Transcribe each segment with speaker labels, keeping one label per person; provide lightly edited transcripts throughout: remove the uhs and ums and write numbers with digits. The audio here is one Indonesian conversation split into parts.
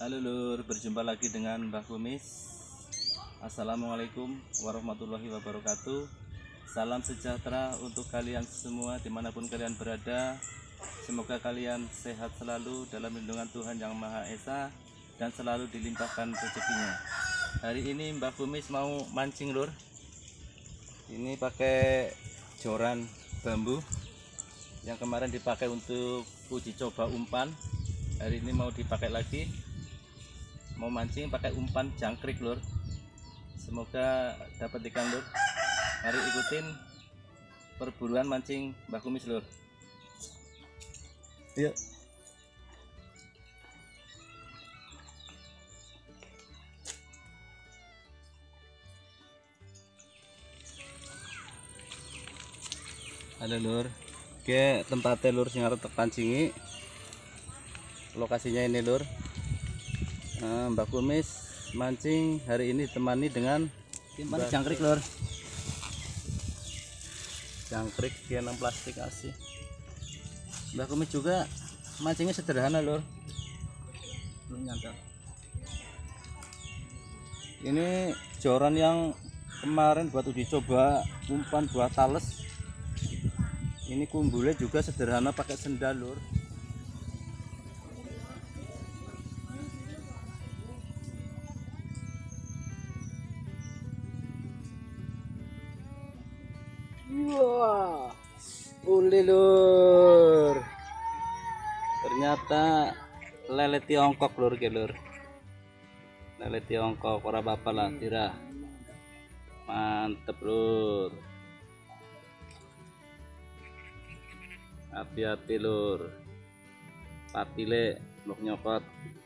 Speaker 1: Halo lur, berjumpa lagi dengan Mbah Kumis. Assalamualaikum warahmatullahi wabarakatuh. Salam sejahtera untuk kalian semua dimanapun kalian berada. Semoga kalian sehat selalu dalam lindungan Tuhan Yang Maha Esa dan selalu dilimpahkan rezekinya. Hari ini Mbah Kumis mau mancing lur. Ini pakai joran bambu yang kemarin dipakai untuk uji coba umpan. Hari ini mau dipakai lagi, mau mancing pakai umpan jangkrik lur. Semoga dapat ikan lur. Mari ikutin perburuan mancing Mbah Kumis lur. Yuk. Halo lur. Oke, tempatnya lur sing arep pancingi. Lokasinya ini lur. Mbah Kumis mancing hari ini ditemani dengan timpan jangkrik lur. Jangkrik genang plastik asih. Mbah Kumis juga mancingnya sederhana lur. Belum nyantol. Ini joran yang kemarin buat uji coba umpan buat tales. Ini kumbulnya juga sederhana pakai sendal lur. Wah, uli lur. Ternyata lele Tiongkok lur ke lur. Lele Tiongkok ora apa-apa lah tira. Mantep lur. Hati-hati lur. Patile blok nyokot.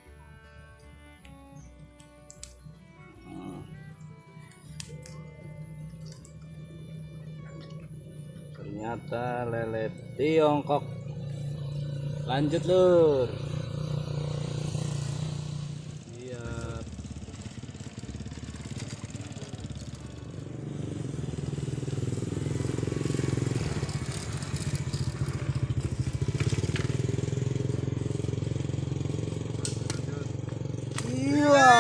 Speaker 1: Ternyata lele Tiongkok. Lanjut lur. Iya. Iya.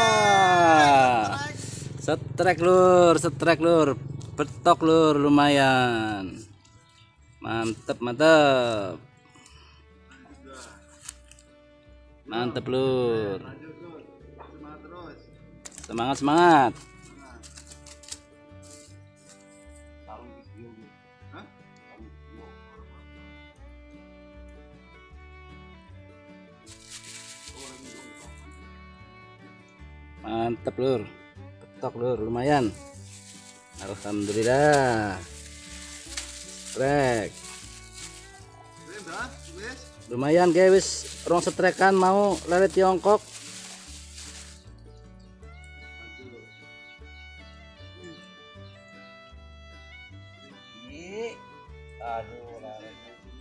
Speaker 1: Setrek lur. Betok lur lumayan. Mantep lur. Semangat. Mantep lur. Betok lur lumayan. Alhamdulillah. Trek. Lumayan guys, rong setrekan mau lele Tiongkok. Aduh, lele.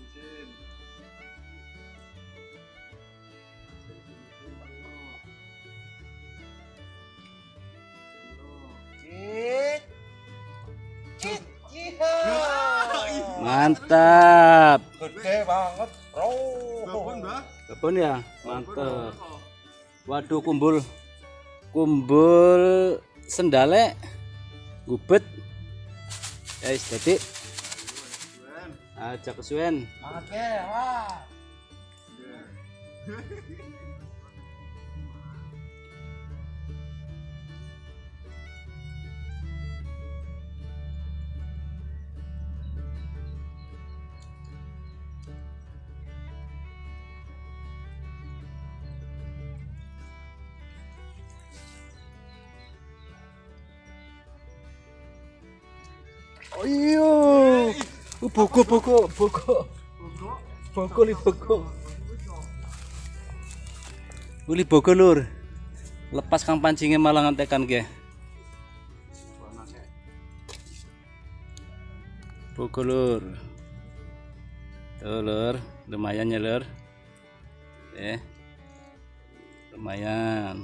Speaker 1: Mantap.
Speaker 2: Gede banget, bro.
Speaker 1: Kebun ya, mantap. Waduh, kumbul sendale gubet. Guys, jadi aja kesuwen.
Speaker 2: Oke, wah.
Speaker 1: Oh iya, boko. Uli boko lur. Lepas kang pancingnya malah ngantekan ke. Boko lur. Tuh lur, lumayan ya lur. Lumayan.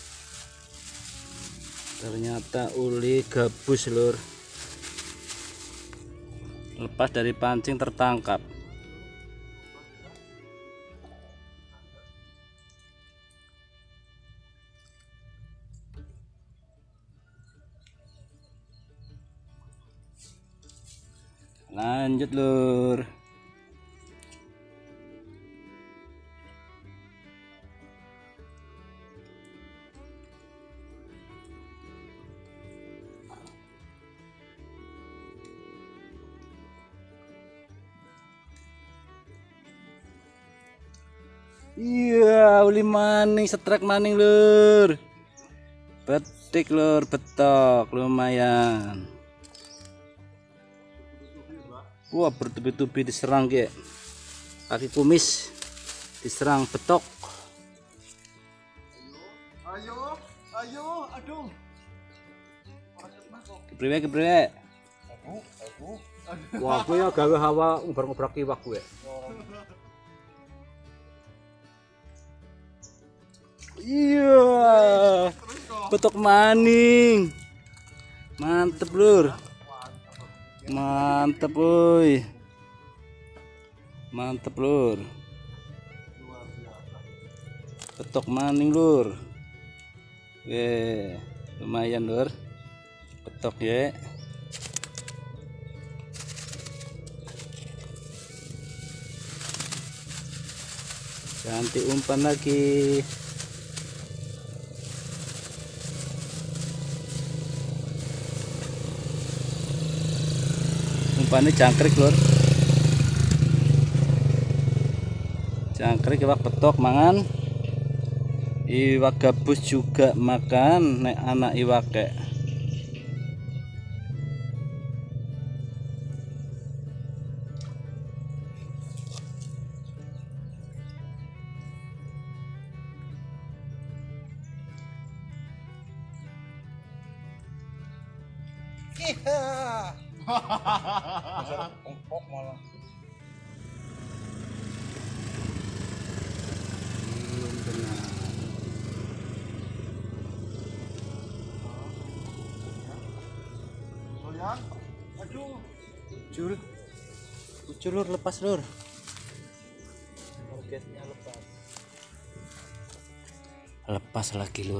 Speaker 1: Ternyata uli gabus lur. lepas dari pancing tertangkap. Lanjut lur. Iya, uli maning, setrek maning lur. Petik lur, betok lumayan. Wah, bertubi-tubi diserang kayak kaki kumis, diserang betok.
Speaker 2: Ayo, aduh.
Speaker 1: Kepriwe.
Speaker 2: Aku.
Speaker 3: Wah, aku ya gawe hawa ngobrak-ngobrak iwak gue.
Speaker 1: Iya, betok maning, mantep lur, mantep woi, mantep lur, betok maning lur, lumayan lur, betok ya. Ganti umpan lagi. Umpannya jangkrik lur, jangkrik iwak betok mangan, iwak gabus juga makan, nek anak iwake.
Speaker 2: Iya. Empok malah.
Speaker 1: Belum benar.
Speaker 2: Soyan. Aduh.
Speaker 1: Ucul lur, lepas lur.
Speaker 3: Targetnya lepas.
Speaker 1: Lepas lagi lur.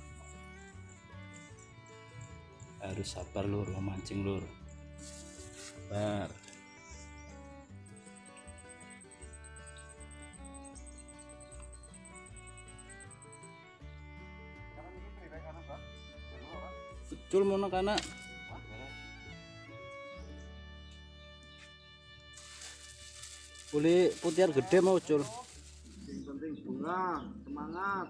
Speaker 1: Harus sabar lur, memancing lur. Sabar. Ucul mau kana. Boleh putiar gede mau ucul.
Speaker 3: Yang penting bunga, semangat.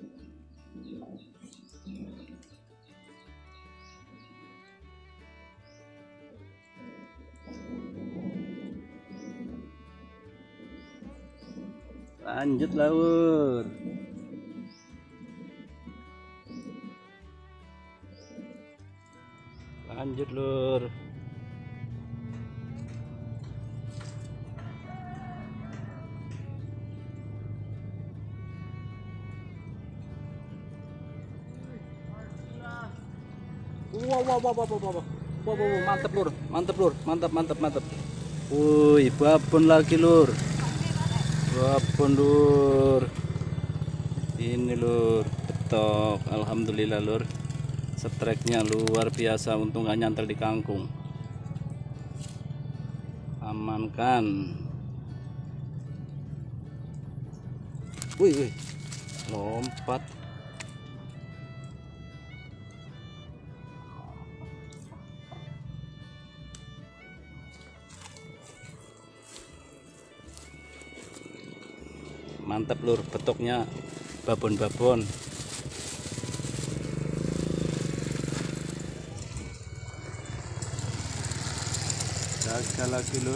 Speaker 1: Lanjut lur. Lanjut lur. Wow, mantep lur, mantep. Wih, babon lagi lur, babon lur. Ini lur, betok. Alhamdulillah lur, streknya luar biasa. Untung gak nyantel di kangkung. Amankan. Wih, lompat. Mantap lur, betoknya babon-babon. Gagal lagi lur.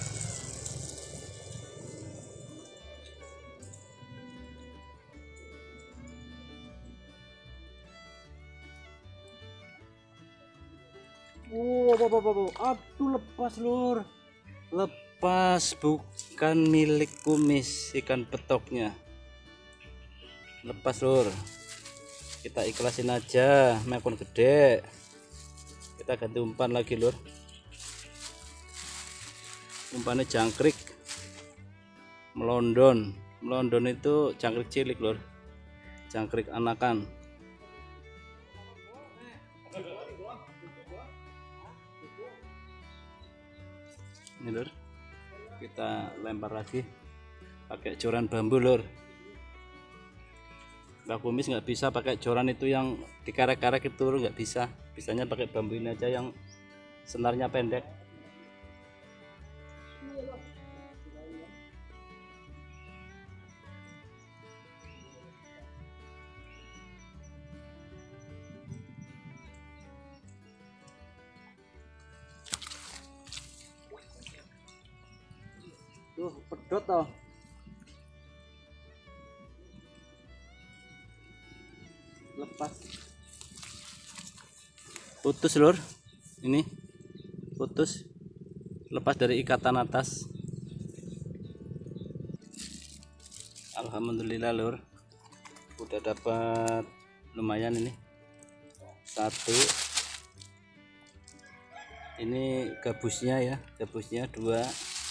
Speaker 1: Aduh, lepas lur. Lepas, bukan milik kumis ikan petoknya. Lepas lur. Kita ikhlasin aja, mekon gede. Kita ganti umpan lagi lur. umpannya jangkrik melondon. Melondon itu jangkrik cilik lur, jangkrik anakan. Ini lur, kita lempar lagi pakai joran bambu lur. Mbah Kumis nggak bisa pakai joran itu yang dikarek-karek itu lur, nggak bisa. Bisanya pakai bambu ini aja yang senarnya pendek. Tuh pedot toh. Lepas. Putus lur. Ini putus. Lepas dari ikatan atas. Alhamdulillah lur. Udah dapat lumayan ini. Satu. Ini gabusnya ya, gabusnya 2.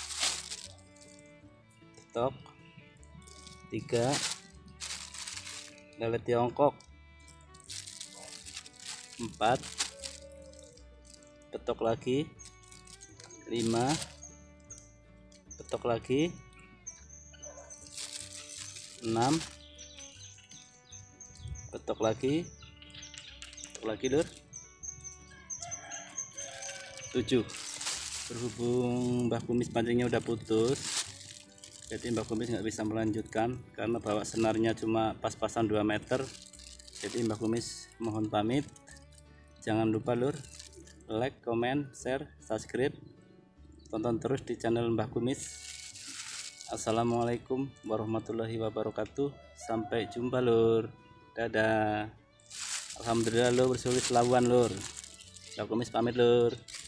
Speaker 1: Stok 3 lele Tiongkok 4 petok lagi 5 petok lagi 6 petok lagi lur 7. Berhubung Mbah Kumis pancingnya udah putus, jadi Mbah Kumis nggak bisa melanjutkan karena bawa senarnya cuma pas-pasan 2 meter. Jadi Mbah Kumis mohon pamit. Jangan lupa lur, like, comment, share, subscribe. Tonton terus di channel Mbah Kumis. Assalamualaikum warahmatullahi wabarakatuh. Sampai jumpa lur. Dadah. Alhamdulillah lur bersulit lawan lur. Mbah Kumis pamit lur.